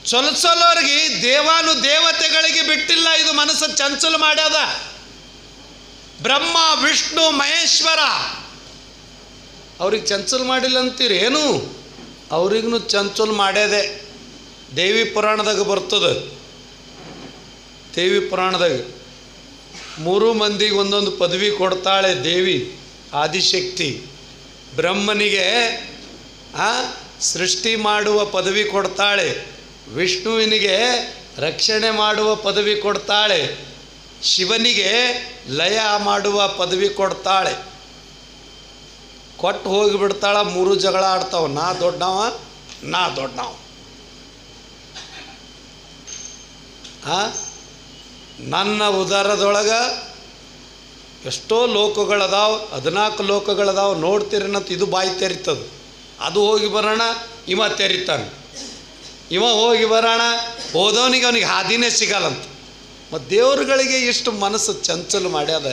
ಚೊಲಸೋಲವ್ರಿಗೆ ದೇವಾನು ದೇವತೆಗಳಿಗೆ ಬಿಟ್ಟಿಲ್ಲ, ಇದು ಮನಸ್ಸು ಚಂಚಲ ಮಾಡ್ಯದ. ಬ್ರಹ್ಮ ವಿಷ್ಣು ಮಹೇಶ್ವರ ಅವ್ರಿಗೆ ಚಂಚಲ ಮಾಡಿಲ್ಲ ಅಂತೀರಿ ಏನು? ಅವ್ರಿಗೂ ಚಂಚಲ ಮಾಡ್ಯದೆ. ದೇವಿ ಪುರಾಣದಾಗ ಬರ್ತದೆ. ದೇವಿ ಪುರಾಣದಾಗ 3 ಮಂದಿಗೆ ಒಂದೊಂದು ಪದವಿ ಕೊಡ್ತಾಳೆ ದೇವಿ ಆದಿಶಕ್ತಿ. ಬ್ರಹ್ಮನಿಗೆ ಸೃಷ್ಟಿ ಮಾಡುವ ಪದವಿ ಕೊಡ್ತಾಳೆ, ವಿಷ್ಣುವಿನಿಗೆ ರಕ್ಷಣೆ ಮಾಡುವ ಪದವಿ ಕೊಡ್ತಾಳೆ, ಶಿವನಿಗೆ ಲಯ ಮಾಡುವ ಪದವಿ ಕೊಡ್ತಾಳೆ. ಕೊಟ್ಟು ಹೋಗಿಬಿಡ್ತಾಳ. 3 ಜಗಳ ಆಡ್ತಾವ, ನಾ ದೊಡ್ಡವ. ನನ್ನ ಉದರದೊಳಗೆ ಎಷ್ಟೋ ಲೋಕಗಳದಾವ, 14 ಲೋಕಗಳದಾವ, ನೋಡ್ತೀರನ್ನಂತ ಇದು ಬಾಯಿ ತೆರಿತದೆ. ಅದು ಹೋಗಿ ಬರೋಣ, ಇವ ತೆರಿತಾನೆ. ಇವ ಹೋಗಿ ಬರೋಣ, ಹೋದವನಿಗೆ ಅವನಿಗೆ ಹಾದಿನೇ ಸಿಗಲ್ಲಂತ. ಮತ್ತು ದೇವರುಗಳಿಗೆ ಇಷ್ಟು ಮನಸ್ಸು ಚಂಚಲ ಮಾಡ್ಯದ.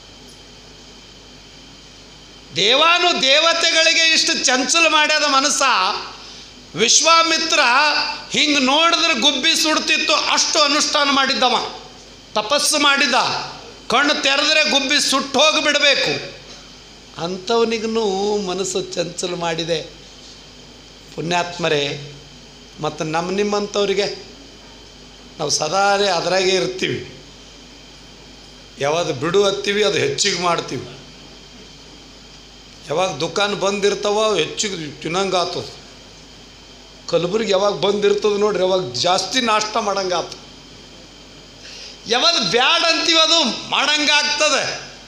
ದೇವಾನು ದೇವತೆಗಳಿಗೆ ಇಷ್ಟು ಚಂಚಲ ಮಾಡ್ಯದ ಮನಸ್ಸ. ವಿಶ್ವಾಮಿತ್ರ ಹಿಂಗೆ ನೋಡಿದ್ರೆ ಗುಬ್ಬಿ ಸುಡ್ತಿತ್ತು, ಅಷ್ಟು ಅನುಷ್ಠಾನ ಮಾಡಿದ್ದವ, ತಪಸ್ಸು ಮಾಡಿದ. ಕಣ್ಣು ತೆರೆದ್ರೆ ಗುಬ್ಬಿ ಸುಟ್ಟು ಹೋಗಿಬಿಡಬೇಕು. ಅಂಥವನಿಗೂ ಮನಸ್ಸು ಚಂಚಲ ಮಾಡಿದೆ. ಪುಣ್ಯಾತ್ಮರೇ, ಮತ್ತು ನಿಮ್ಮಂಥವ್ರಿಗೆ ನಾವು ಸದಾರೇ ಅದರಾಗೆ ಇರ್ತೀವಿ. ಯಾವಾಗ ಬಿಡು ಹತ್ತೀವಿ ಅದು ಹೆಚ್ಚಿಗೆ ಮಾಡ್ತೀವಿ. ಯಾವಾಗ ದುಕಾನ್ ಬಂದಿರ್ತಾವ ಹೆಚ್ಚಿಗೆ ತಿನ್ನಂಗೆ ಆಗ್ತದೆ. ಕಲಬುರ್ಗಿ ಯಾವಾಗ ಬಂದಿರ್ತದೆ ನೋಡ್ರಿ, ಯಾವಾಗ ಜಾಸ್ತಿ ನಾಷ್ಟ ಮಾಡಂಗೆ ಆಗ್ತದೆ. ಯಾವಾಗ ಬ್ಯಾಡ್ ಅಂತೀವಿ ಅದು ಮಾಡಂಗಾಗ್ತದೆ.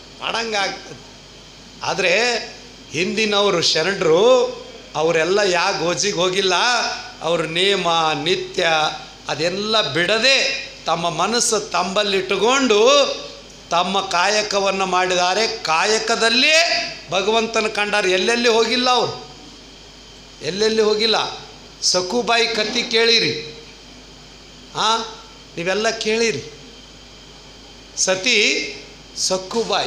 ಆದರೆ ಹಿಂದಿನವರು ಶರಣರು ಅವರೆಲ್ಲ ಯಾವ ಗೋಜಿಗೆ ಹೋಗಿಲ್ಲ. ಅವ್ರ ನೇಮ ನಿತ್ಯ ಅದೆಲ್ಲ ಬಿಡದೆ ತಮ್ಮ ಮನಸ್ಸು ತಂಬಲ್ಲಿಟ್ಟುಕೊಂಡು ತಮ್ಮ ಕಾಯಕವನ್ನು ಮಾಡಿದ್ದಾರೆ. ಕಾಯಕದಲ್ಲೇ ಭಗವಂತನ ಕಂಡಾರೆ. ಎಲ್ಲೆಲ್ಲಿ ಹೋಗಿಲ್ಲ ಅವರು, ಎಲ್ಲೆಲ್ಲಿ ಹೋಗಿಲ್ಲ. ಸಕುಬಾಯಿ ಕತ್ತಿ ಕೇಳಿರಿ, ನೀವೆಲ್ಲ ಕೇಳಿರಿ. ಸತಿ ಸಕ್ಕುಬಾಯಿ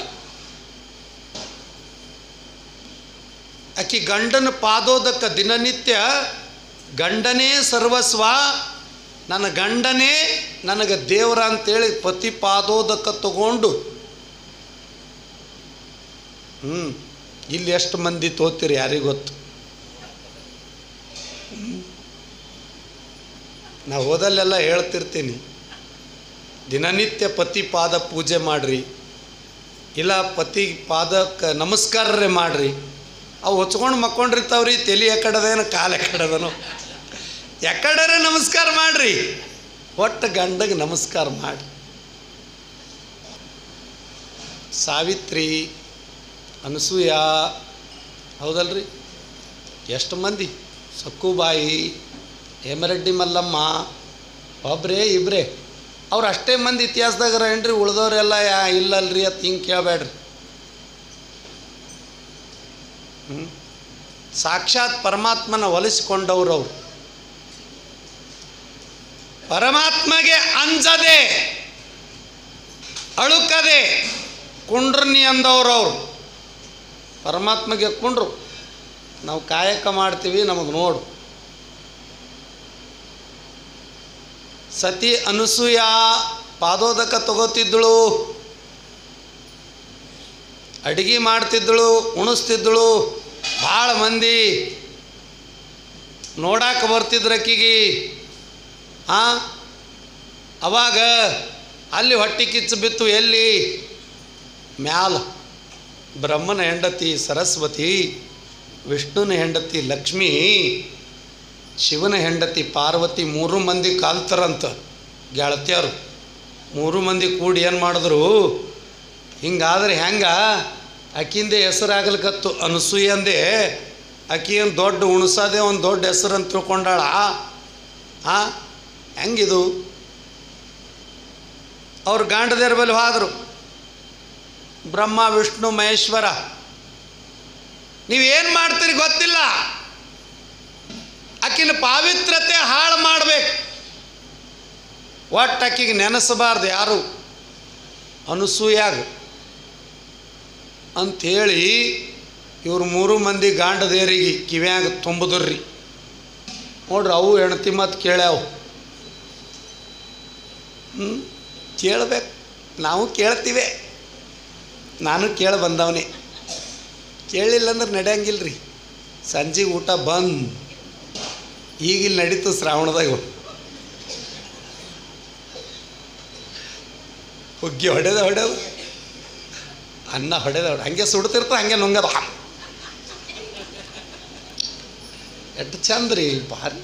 ಆಕಿ ಗಂಡನ ಪಾದೋದಕ್ಕೆ ದಿನನಿತ್ಯ ಗಂಡನೇ ಸರ್ವಸ್ವ, ನನ್ನ ಗಂಡನೇ ನನಗೆ ದೇವರ ಅಂತೇಳಿ ಪತಿ ಪಾದೋದಕ್ಕೆ ತಗೊಂಡು ಇಲ್ಲಿ ಎಷ್ಟು ಮಂದಿ ತೋತೀರಿ ಯಾರಿಗೂ ಗೊತ್ತು. ನಾವು ಹೋದಲ್ಲೆಲ್ಲ ಹೇಳ್ತಿರ್ತೀನಿ, ದಿನನಿತ್ಯ ಪತಿ ಪಾದ ಪೂಜೆ ಮಾಡಿರಿ, ಇಲ್ಲ ಪತಿ ಪಾದಕ್ಕೆ ನಮಸ್ಕಾರರೇ ಮಾಡಿರಿ. ಅವು ಹೊಚ್ಕೊಂಡು ಮಕ್ಕೊಂಡಿರ್ತಾವ್ರಿ, ತಲೆ ಎಕ್ಕಡದೇನು ಕಾಲು ಎಕ್ಕಡದನು, ಎಕ್ಕಡರೆ ನಮಸ್ಕಾರ ಮಾಡಿರಿ. ಒಟ್ಟು ಗಂಡಗೆ ನಮಸ್ಕಾರ ಮಾಡಿ. ಸಾವಿತ್ರಿ, ಅನಸೂಯ, ಹೌದಲ್ರಿ, ಎಷ್ಟು ಮಂದಿ, ಸಕ್ಕುಬಾಯಿ, ಹೇಮರೆಡ್ಡಿ ಮಲ್ಲಮ್ಮ, ಒಬ್ಬರೇ ಇಬ್ಬರೇ ಅವ್ರು ಅಷ್ಟೇ ಮಂದಿ ಇತಿಹಾಸದಾಗ ಏನ್ರಿ. ಉಳಿದವರೆಲ್ಲ ಇಲ್ಲಲ್ರಿ ಅಂತ ಹಿಂಗೆ ಕೇಳಬೇಡ್ರಿ. ಸಾಕ್ಷಾತ್ ಪರಮಾತ್ಮನ ಒಲಿಸಿಕೊಂಡವ್ರು ಅವರು. ಪರಮಾತ್ಮಗೆ ಅಂಜದೆ ಅಳುಕದೆ ಕುಂಡ್ರನಿ ಅಂದವ್ರು ಅವರು. ಪರಮಾತ್ಮಗೆ ಕುಂಡ್ರು, ನಾವು ಕಾಯಕ ಮಾಡ್ತೀವಿ, ನಮಗೆ ನೋಡು. ಸತಿ ಅನಸೂಯ ಪಾದೋದಕ ತಗೋತಿದ್ದಳು, ಅಡಿಗೆ ಮಾಡ್ತಿದ್ದಳು, ಉಣಿಸ್ತಿದ್ದಳು. ಭಾಳ ಮಂದಿ ನೋಡಾಕ ಬರ್ತಿದ್ರಕ್ಕಿಗೆ. ಅವಾಗ ಅಲ್ಲಿ ಹೊಟ್ಟೆ ಕಿಚ್ಚು ಬಿತ್ತು. ಎಲ್ಲಿ? ಮ್ಯಾಲ ಬ್ರಹ್ಮನ ಹೆಂಡತಿ ಸರಸ್ವತಿ, ವಿಷ್ಣುನ ಹೆಂಡತಿ ಲಕ್ಷ್ಮೀ, ಶಿವನ ಹೆಂಡತಿ ಪಾರ್ವತಿ, 3 ಮಂದಿ ಕಾಲ್ತಾರಂತ ಗೆಳತಿಯರು. 3 ಮಂದಿ ಕೂಡಿ ಏನು ಮಾಡಿದ್ರು, ಹಿಂಗಾದ್ರೆ ಹೆಂಗ ಆಕಿಂದೆ ಹೆಸರಾಗಲಿಕತ್ತು. ಅನಸೂಯಂದೆ ಆಕಿ ಏನು ದೊಡ್ಡ ಉಣಸದೆ ಒಂದು ದೊಡ್ಡ ಹೆಸರು ಅಂತ ತಿಳ್ಕೊಂಡಾಳ. ಹೆಂಗಿದು? ಅವ್ರು ಗಾಂಡದೇರ ಬಳಿ ಹೋದರು, ಬ್ರಹ್ಮ ವಿಷ್ಣು ಮಹೇಶ್ವರ. ನೀವೇನು ಮಾಡ್ತೀರಿ ಗೊತ್ತಿಲ್ಲ, ಆಕಿನ ಪಾವಿತ್ರತೆ ಹಾಳು ಮಾಡಬೇಕು. ಒಟ್ಟು ಆಕಿಗೆ ನೆನೆಸಬಾರ್ದು ಯಾರು, ಅನಸೂಯಾಗ ಅಂಥೇಳಿ ಇವರು 3 ಮಂದಿ ಗಾಂಡದೇರಿಗೆ ಕಿವ್ಯಾಗ ತುಂಬಿದ್ರಿ. ನೋಡ್ರಿ, ಅವು ಹೆಣ್ತಿ ಮಾತು ಕೇಳ್ಯಾವು. ಕೇಳಬೇಕು, ನಾವು ಕೇಳ್ತೀವಿ. ನಾನು ಕೇಳಿ ಬಂದವನೇ. ಕೇಳಿಲ್ಲ ಅಂದ್ರೆ ನಡೆಯಂಗಿಲ್ಲ ರೀ. ಸಂಜೆಗೆ ಊಟ ಬಂದು ಈಗಿಲ್ಲಿ ನಡೀತು ಶ್ರಾವಣದಾಗ ಹುಗ್ಗಿ ಹೊಡೆದು ಅನ್ನ ಹೊಡೆದ ಹಂಗೆ ಸುಡ್ತಿರ್ತ ಹಂಗೆ ನುಂಗದ ಎಷ್ಟು ಚಂದ ರೀ, ಭಾರಿ.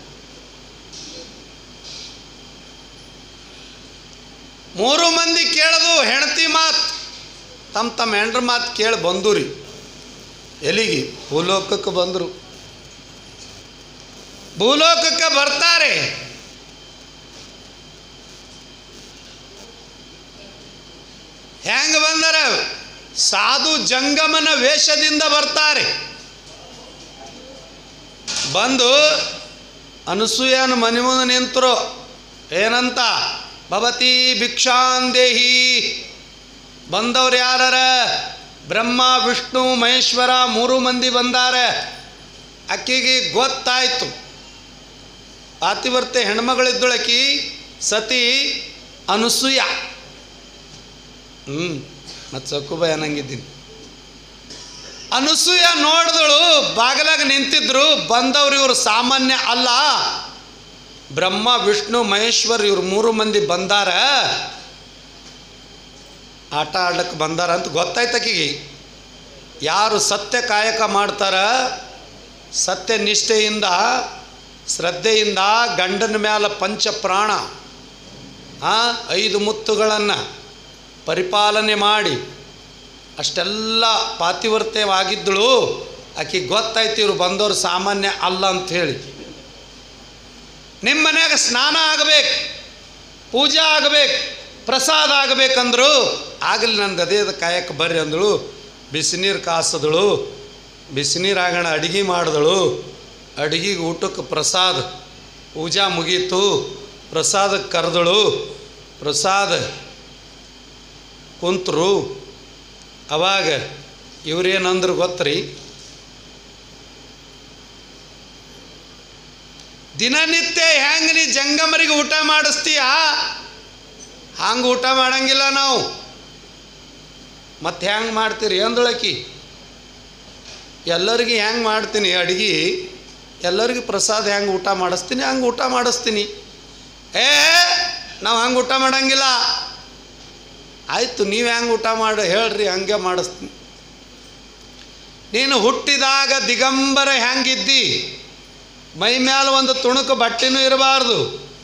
3 ಮಂದಿ ಕೇಳೋದು ಹೆಂಡತಿ ಮಾತು, ತಮ್ಮ ಹೆಂಡ್ರ ಮಾತು ಕೇಳಿ ಬಂದು ರೀ. ಎಲ್ಲಿಗೆ? ಭೂಲೋಕಕ್ಕೆ ಬಂದರು. ಭೂಲೋಕಕ್ಕೆ ಬರ್ತಾರೆ. ಹೆಂಗೆ ಬಂದರ? ಸಾಧು ಜಂಗಮನ ವೇಷದಿಂದ ಬರ್ತಾರೆ. ಬಂದು ಅನಸೂಯನ ಮನೆ ಮುಂದೆ ನಿಂತರು. ಏನಂತ? ಭವತಿ ಭಿಕ್ಷಾಂದೇಹಿ. ಬಂದವ್ರು ಯಾರ? ಬ್ರಹ್ಮ ವಿಷ್ಣು ಮಹೇಶ್ವರ 3 ಮಂದಿ ಬಂದಾರೆ. ಅಕ್ಕಿಗೆ ಗೊತ್ತಾಯ್ತು. ಪಾತಿವರ್ತೆ ಹೆಣ್ಮಗಳಿದ್ದಳಕಿ ಸತಿ ಅನಸೂಯ. ಮತ್ತು ಸಕುಬ ಏನಂಗಿದ್ದೀನಿ. ಅನಸೂಯ ನೋಡಿದಳು, ಬಾಗಿಲಾಗ ನಿಂತಿದ್ರು. ಬಂದವ್ರು ಇವರು ಸಾಮಾನ್ಯ ಅಲ್ಲ, ಬ್ರಹ್ಮ ವಿಷ್ಣು ಮಹೇಶ್ವರ್ ಇವ್ರು 3 ಮಂದಿ ಬಂದಾರ, ಆಟ ಆಡಕ್ಕೆ ಬಂದಾರ ಅಂತ ಗೊತ್ತಾಯ್ತಕ್ಕಿಗೆ. ಯಾರು ಸತ್ಯ ಕಾಯಕ ಮಾಡ್ತಾರ, ಸತ್ಯ ನಿಷ್ಠೆಯಿಂದ ಶ್ರದ್ಧೆಯಿಂದ ಗಂಡನ ಮ್ಯಾಲ ಪಂಚಪ್ರಾಣ 5 ಮುತ್ತುಗಳನ್ನು ಪರಿಪಾಲನೆ ಮಾಡಿ ಅಷ್ಟೆಲ್ಲ ಪಾತಿವರ್ತ್ಯವಾಗಿದ್ದಳು. ಆಕೆ ಗೊತ್ತಾಯ್ತು ಇವರು ಬಂದವರು ಸಾಮಾನ್ಯ ಅಲ್ಲ ಅಂಥೇಳಿ. ನಿಮ್ಮ ಮನ್ಯಾಗ ಸ್ನಾನ ಆಗಬೇಕು, ಪೂಜೆ ಆಗಬೇಕು, ಪ್ರಸಾದ ಆಗಬೇಕಂದ್ರು. ಆಗಲಿ ನನ್ನ ಗದೆಯದ ಕಾಯಕ್ಕೆ ಬರ್ರಿ ಅಂದಳು. ಬಿಸಿನೀರು ಕಾಸಿದಳು. ಬಿಸಿನೀರಾಗಣ ಅಡುಗೆ ಮಾಡಿದಳು. ಅಡುಗೆಗೆ ಊಟಕ್ಕೆ ಪ್ರಸಾದ, ಪೂಜಾ ಮುಗೀತು. ಪ್ರಸಾದಕ್ಕೆ ಕರೆದಳು. ಪ್ರಸಾದ ಕುಂತರು. ಅವಾಗ ಇವರೇನಂದ್ರು ಗೊತ್ತ್ರಿ? ದಿನನಿತ್ಯ ಹೆಂಗೆ ನೀ ಜಂಗಮರಿಗೆ ಊಟ ಮಾಡಿಸ್ತೀಯ ಹಂಗೆ ಊಟ ಮಾಡಂಗಿಲ್ಲ ನಾವು. ಮತ್ತೆ ಹೆಂಗೆ ಮಾಡ್ತೀರಿ ಅಂದಳಕಿ. ಎಲ್ಲರಿಗೆ ಹೆಂಗೆ ಮಾಡ್ತೀನಿ ಅಡುಗೆ, ಎಲ್ಲರಿಗೆ ಪ್ರಸಾದ ಹೆಂಗೆ ಊಟ ಮಾಡಿಸ್ತೀನಿ ಹಂಗೆ ಊಟ ಮಾಡಿಸ್ತೀನಿ. ನಾವು ಹಂಗೆ ಊಟ ಮಾಡಂಗಿಲ್ಲ. ಆಯಿತು, ನೀವು ಹೆಂಗೆ ಊಟ ಮಾಡಿ ಹೇಳ್ರಿ, ಹಂಗೆ ಮಾಡಿಸ್ತೀನಿ. ನೀನು ಹುಟ್ಟಿದಾಗ ದಿಗಂಬರ ಹೆಂಗಿದ್ದಿ, ಮೈ ಮ್ಯಾಲ ಒಂದು ತುಣುಕು ಬಟ್ಟೆನೂ ಇರಬಾರ್ದು.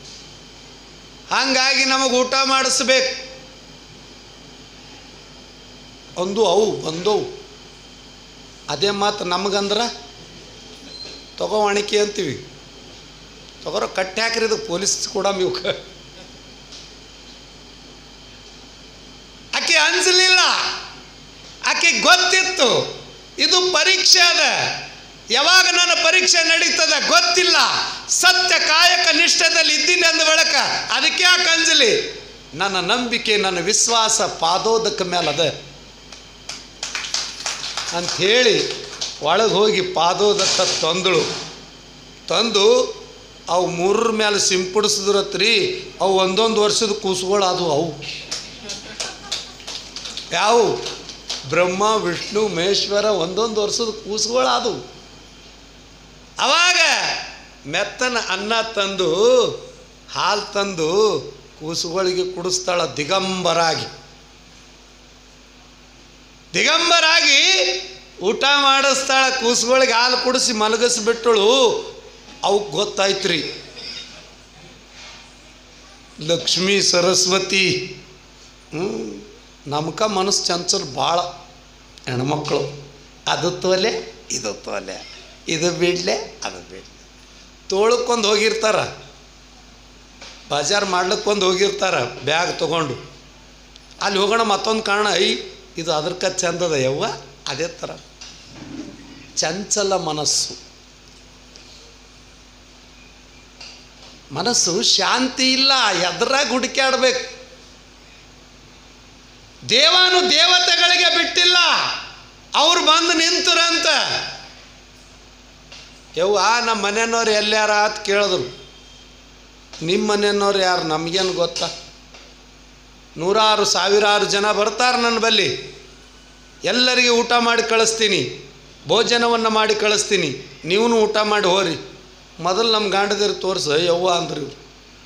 ಹಾಗಾಗಿ ನಮಗೆ ಊಟ ಮಾಡಿಸ್ಬೇಕು ಅಂದು ಅವು ಬಂದವು. ಅದೇ ಮಾತು ನಮಗಂದ್ರೆ ತಗೋ ಅಣಿಕೆ ಅಂತೀವಿ. ತಗೋರೋ ಕಟ್ಟಿ ಹಾಕ್ರಿ, ಇದು ಪೊಲೀಸ್ ಕೂಡ ನೀವು. ಆಕೆ ಅನ್ಸಲಿಲ್ಲ. ಆಕೆ ಗೊತ್ತಿತ್ತು ಇದು ಪರೀಕ್ಷೆ ಅದ. ಯಾವಾಗ ನನ್ನ ಪರೀಕ್ಷೆ ನಡೀತದ ಗೊತ್ತಿಲ್ಲ. ಸತ್ಯ ಕಾಯಕ ನಿಷ್ಠೆದಲ್ಲಿ ಇದ್ದೀನಿ ಅಂದ ಬಳಕ ಅದಕ್ಕೆ ಯಾಕೆ ಅಂಜಲಿ? ನನ್ನ ನಂಬಿಕೆ, ನನ್ನ ವಿಶ್ವಾಸ ಪಾದೋದಕ ಮೇಲದ ಅಂಥೇಳಿ ಒಳಗೆ ಹೋಗಿ ಪಾದೋದಕ ತಂದಳು. ತಂದು ಅವು 3 ಮೇಲೆ ಸಿಂಪಡಿಸಿದ್ರತ್ರಿ. ಅವು 1 ವರ್ಷದ ಕೂಸುಗಳು ಅದು. ಅವು ಯಾವ? ಬ್ರಹ್ಮ ವಿಷ್ಣು ಮಹೇಶ್ವರ 1 ವರ್ಷದ ಕೂಸುಗಳು ಅದು. ಅವಾಗ ಮೆತ್ತನ ಅನ್ನ ತಂದು ಹಾಲು ತಂದು ಕೂಸುಗಳಿಗೆ ಕುಡಿಸ್ತಾಳ. ದಿಗಂಬರಾಗಿ ಊಟ ಮಾಡಿಸ್ತಾಳ. ಕೂಸುಗಳಿಗೆ ಹಾಲು ಕುಡಿಸಿ ಮಲಗಿಸ್ಬಿಟ್ಟಳು. ಅವಕ್ಕೆ ಗೊತ್ತಾಯ್ತ್ರಿ, ಲಕ್ಷ್ಮೀ ಸರಸ್ವತಿ. ನಮ್ಕ ಮನಸ್ಸು ಚಂಚಲ ಭಾಳ. ಹೆಣ್ಮಕ್ಳು ಅದು ತೋಲೆ ಇದು ತೋಲೆ, ಇದು ಬಿಡಲೆ ಅದು ಬಿಡಲೆ. ತೋಳಕ್ಕೊಂದು ಹೋಗಿರ್ತಾರ, ಬಜಾರ್ ಮಾಡ್ಲಿಕ್ಕೊಂದು ಹೋಗಿರ್ತಾರ ಬ್ಯಾಗ್ ತೊಗೊಂಡು. ಅಲ್ಲಿ ಹೋಗೋಣ ಮತ್ತೊಂದು ಕಾರಣ, ಇದು ಅದರ್ಕ ಚಂದದ ಯವ್ವ. ಅದೇ ಥರ ಚಂಚಲ ಮನಸ್ಸು. ಮನಸ್ಸು ಶಾಂತಿ ಇಲ್ಲ, ಎದ್ರಾಗ ಹುಡುಕ್ಯಾಡ್ಬೇಕು. ದೇವಾನು ದೇವತೆಗಳಿಗೆ ಬಿಟ್ಟಿಲ್ಲ, ಅವ್ರು ಬಂದು ನಿಂತರಂತ. ಯವ್ವ ನಮ್ಮ ಮನೆಯವ್ರು ಎಲ್ಲಾರ ಅಂತ ಕೇಳಿದ್ರು. ನಿಮ್ಮ ಮನೆಯವ್ರು ಯಾರು ನಮಗೇನು ಗೊತ್ತಾ? ನೂರಾರು ಸಾವಿರಾರು ಜನ ಬರ್ತಾರೆ ನನ್ನ ಬಲ್ಲಿ, ಎಲ್ಲರಿಗೆ ಊಟ ಮಾಡಿ ಕಳಿಸ್ತೀನಿ, ಭೋಜನವನ್ನು ಮಾಡಿ ಕಳಿಸ್ತೀನಿ, ನೀವು ಊಟ ಮಾಡಿ ಹೋರಿ. ಮೊದಲು ನಮ್ಮ ಗಾಂಡದಿರು ತೋರಿಸ ಯವ್ವ ಅಂದ್ರು ಇವ್ರು.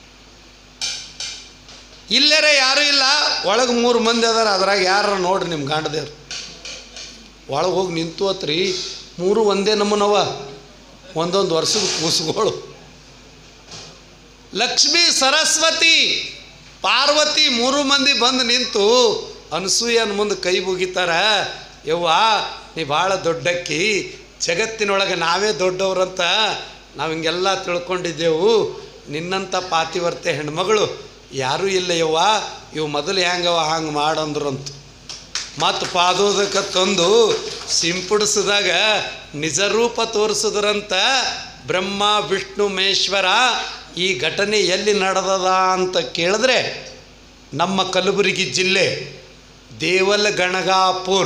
ಇಲ್ಲರೇ ಯಾರೂ ಇಲ್ಲ, ಒಳಗೆ 3 ಮಂದಿ ಅದಾರ, ಅದ್ರಾಗ ಯಾರು ನೋಡ್ರಿ ನಿಮ್ಮ ಗಾಂಡದೇವ್ರು. ಒಳಗೆ ಹೋಗಿ ನಿಂತು ಅತ್ರಿ, 3 ಒಂದೇ ನಮ್ಮನವ, ಒಂದೊಂದು ವರ್ಷದ ಕೂಸುಗಳು. ಲಕ್ಷ್ಮೀ, ಸರಸ್ವತಿ, ಪಾರ್ವತಿ 3 ಮಂದಿ ಬಂದು ನಿಂತು ಅನಸೂಯನ ಮುಂದೆ ಕೈ ಮುಗಿತಾರ. ಯವ್ವ ನೀ ಭಾಳ ದೊಡ್ಡಕ್ಕಿ, ಜಗತ್ತಿನೊಳಗೆ ನಾವೇ ದೊಡ್ಡವ್ರಂತ ನಾವು ಹಿಂಗೆಲ್ಲ ತಿಳ್ಕೊಂಡಿದ್ದೆವು, ನಿನ್ನಂಥ ಪಾತಿವರ್ತೆ ಹೆಣ್ಮಗಳು ಯಾರೂ ಇಲ್ಲ ಯವ್ವ, ಇವು ಮೊದಲು ಹೆಂಗವ ಹಂಗೆ ಮಾಡಂದ್ರಂತ. ಮತ್ತು ಪಾದೋದಕ್ಕೆ ತಂದು ಸಿಂಪಡಿಸಿದಾಗ ನಿಜ ರೂಪ ತೋರಿಸಿದ್ರಂತ. ಬ್ರಹ್ಮ ವಿಷ್ಣು ಮಹೇಶ್ವರ ಈ ಘಟನೆ ಎಲ್ಲಿ ನಡೆದದ ಅಂತ ಕೇಳಿದ್ರೆ ನಮ್ಮ ಕಲಬುರಗಿ ಜಿಲ್ಲೆ ದೇವಲ ಗಣಗಾಪುರ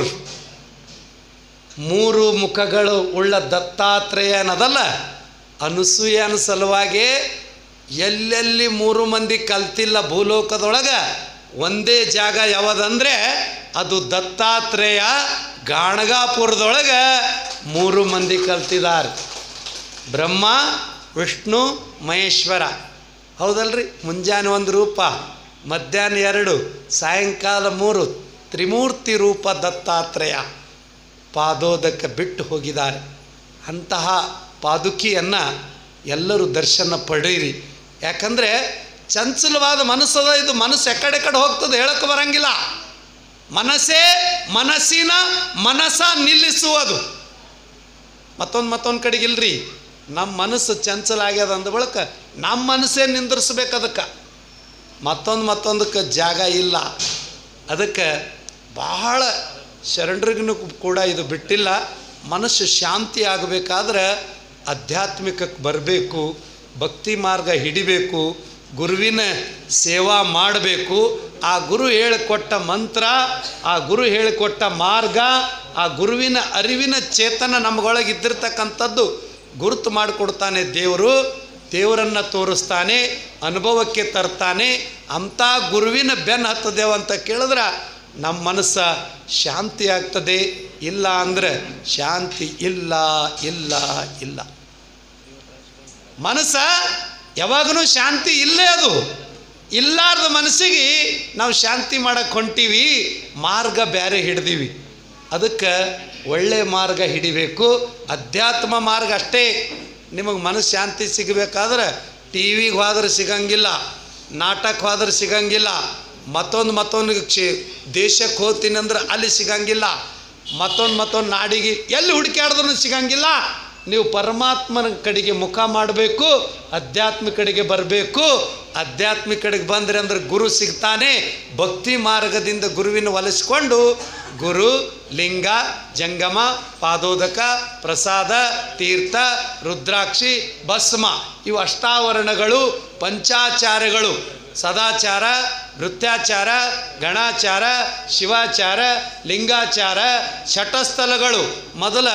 3 ಮುಖಗಳು ಉಳ್ಳ ದತ್ತಾತ್ರೇಯನದಲ್ಲ, ಅನಸೂಯನ ಸಲುವಾಗಿ ಎಲ್ಲೆಲ್ಲಿ 3 ಮಂದಿ ಕಲ್ತಿಲ್ಲ ಭೂಲೋಕದೊಳಗೆ ಒಂದೇ ಜಾಗ ಯಾವುದಂದರೆ ಅದು ದತ್ತಾತ್ರೇಯ ಗಾಣಗಾಪುರದೊಳಗೆ 3 ಮಂದಿ ಕಲ್ತಿದ್ದಾರೆ. ಬ್ರಹ್ಮ ವಿಷ್ಣು ಮಹೇಶ್ವರ, ಹೌದಲ್ರಿ? ಮುಂಜಾನೆ 1 ರೂಪ, ಮಧ್ಯಾಹ್ನ 2, ಸಾಯಂಕಾಲ 3, ತ್ರಿಮೂರ್ತಿ ರೂಪ ದತ್ತಾತ್ರೇಯ ಪಾದೋದಕ್ಕೆ ಬಿಟ್ಟು ಹೋಗಿದ್ದಾರೆ. ಅಂತಹ ಪಾದುಕಿಯನ್ನು ಎಲ್ಲರೂ ದರ್ಶನ ಪಡೀರಿ. ಯಾಕಂದರೆ ಚಂಚಲವಾದ ಮನಸ್ಸದ ಇದು, ಮನಸ್ಸು ಎಕಡೆ ಕಡೆ ಹೋಗ್ತದೆ ಹೇಳಕ್ಕೆ ಬರಂಗಿಲ್ಲ. ಮನಸ್ಸೇ ಮನಸ್ಸ ನಿಲ್ಲಿಸುವುದು. ಮತ್ತೊಂದು ಕಡೆಗಿಲ್ರಿ, ನಮ್ಮ ಮನಸ್ಸು ಚಂಚಲ ಆಗ್ಯದ ಅಂದ ಬಳಿಕ ನಮ್ಮ ಮನಸ್ಸೇ ನಿಂದ್ರಿಸ್ಬೇಕು. ಅದಕ್ಕೆ ಮತ್ತೊಂದಕ್ಕೆ ಜಾಗ ಇಲ್ಲ. ಅದಕ್ಕೆ ಬಹಳ ಶರಣರಿಗೂ ಕೂಡ ಇದು ಬಿಟ್ಟಿಲ್ಲ. ಮನಸ್ಸು ಶಾಂತಿ ಆಗಬೇಕಾದ್ರೆ ಆಧ್ಯಾತ್ಮಿಕಕ್ಕೆ ಬರಬೇಕು, ಭಕ್ತಿ ಮಾರ್ಗ ಹಿಡಿಬೇಕು, ಗುರುವಿನ ಸೇವಾ ಮಾಡಬೇಕು. ಆ ಗುರು ಹೇಳಿಕೊಟ್ಟ ಮಂತ್ರ, ಆ ಗುರು ಹೇಳಿಕೊಟ್ಟ ಮಾರ್ಗ, ಆ ಗುರುವಿನ ಅರಿವಿನ ಚೇತನ ನಮಗೊಳಗಿದ್ದಿರ್ತಕ್ಕಂಥದ್ದು ಗುರುತು ಮಾಡಿಕೊಡ್ತಾನೆ ದೇವರು. ದೇವರನ್ನು ತೋರಿಸ್ತಾನೆ, ಅನುಭವಕ್ಕೆ ತರ್ತಾನೆ. ಅಂಥ ಗುರುವಿನ ಬೆನ್ನು ಹತ್ತದೇವು ಅಂತ ಕೇಳಿದ್ರೆ ನಮ್ಮ ಮನಸ್ಸು ಶಾಂತಿ ಆಗ್ತದೆ. ಇಲ್ಲ ಅಂದರೆ ಶಾಂತಿ ಇಲ್ಲ ಇಲ್ಲ ಇಲ್ಲ. ಮನಸ್ಸು ಯಾವಾಗಲೂ ಶಾಂತಿ ಇಲ್ಲೇ. ಅದು ಇಲ್ಲಾರ್ದ ಮನಸ್ಸಿಗೆ ನಾವು ಶಾಂತಿ ಮಾಡಕ್ಕೆ ಹೊಂಟೀವಿ, ಮಾರ್ಗ ಬೇರೆ ಹಿಡ್ದೀವಿ. ಅದಕ್ಕೆ ಒಳ್ಳೆಯ ಮಾರ್ಗ ಹಿಡಿಬೇಕು, ಅಧ್ಯಾತ್ಮ ಮಾರ್ಗ ಅಷ್ಟೇ. ನಿಮಗೆ ಮನಸ್ಸು ಶಾಂತಿ ಸಿಗಬೇಕಾದ್ರೆ ಟಿ ವಿಗೆ ಹೋದ್ರೆ ಸಿಗಂಗಿಲ್ಲ, ನಾಟಕ ಹೋದ್ರೆ ಸಿಗಂಗಿಲ್ಲ, ಮತ್ತೊಂದು ದೇಶಕ್ಕೆ ಹೋಗ್ತೀನಿ ಅಂದ್ರೆ ಅಲ್ಲಿ ಸಿಗಂಗಿಲ್ಲ, ಮತ್ತೊಂದು ನಾಡಿಗೆ ಎಲ್ಲಿ ಹುಡುಕಾಡಿದ್ರೂ ಸಿಗಂಗಿಲ್ಲ. ನೀವು ಪರಮಾತ್ಮನ ಕಡೆಗೆ ಮುಖ ಮಾಡಬೇಕು, ಅಧ್ಯಾತ್ಮ ಕಡೆಗೆ ಬರಬೇಕು. ಅಧ್ಯಾತ್ಮಿಕ ಕಡೆಗೆ ಬಂದರೆ ಅಂದ್ರೆ ಗುರು ಸಿಗ್ತಾನೆ. ಭಕ್ತಿ ಮಾರ್ಗದಿಂದ ಗುರುವಿನ ಒಲಿಸ್ಕೊಂಡು ಗುರು, ಲಿಂಗ, ಜಂಗಮ, ಪಾದೋದಕ, ಪ್ರಸಾದ, ತೀರ್ಥ, ರುದ್ರಾಕ್ಷಿ, ಭಸ್ಮ ಇವು ಅಷ್ಟಾವರಣಗಳು, ಪಂಚಾಚಾರಗಳು, ಸದಾಚಾರ, ನೃತ್ಯಾಚಾರ, ಗಣಾಚಾರ, ಶಿವಾಚಾರ, ಲಿಂಗಾಚಾರ, ಶಟಸ್ಥಲಗಳು. ಮೊದಲ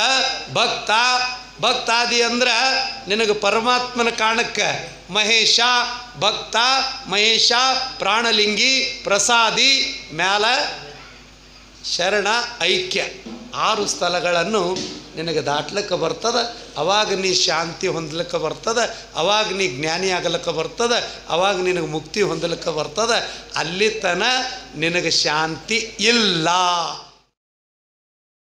ಭಕ್ತಾದಿ ಅಂದ್ರೆ ನಿನಗೆ ಪರಮಾತ್ಮನ ಕಾರಣಕ್ಕೆ ಮಹೇಶ, ಭಕ್ತ, ಮಹೇಶ, ಪ್ರಾಣಲಿಂಗಿ, ಪ್ರಸಾದಿ, ಮ್ಯಾಲ ಶರಣ, ಐಕ್ಯ 6 ಸ್ಥಳಗಳನ್ನು ನಿನಗೆ ದಾಟ್ಲಿಕ್ಕೆ ಬರ್ತದೆ. ಅವಾಗ ನೀ ಶಾಂತಿ ಹೊಂದಲಿಕ್ಕೆ ಬರ್ತದೆ, ಅವಾಗ ನೀ ಜ್ಞಾನಿ ಆಗಲಿಕ್ಕೆ ಬರ್ತದೆ, ಅವಾಗ ನಿನಗೆ ಮುಕ್ತಿ ಹೊಂದಲಿಕ್ಕೆ ಬರ್ತದೆ. ಅಲ್ಲಿ ತನಕ ನಿನಗೆ ಶಾಂತಿ ಇಲ್ಲ.